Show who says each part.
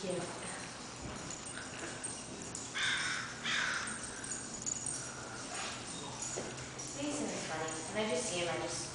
Speaker 1: cute. Mason is funny. When I just see him, I just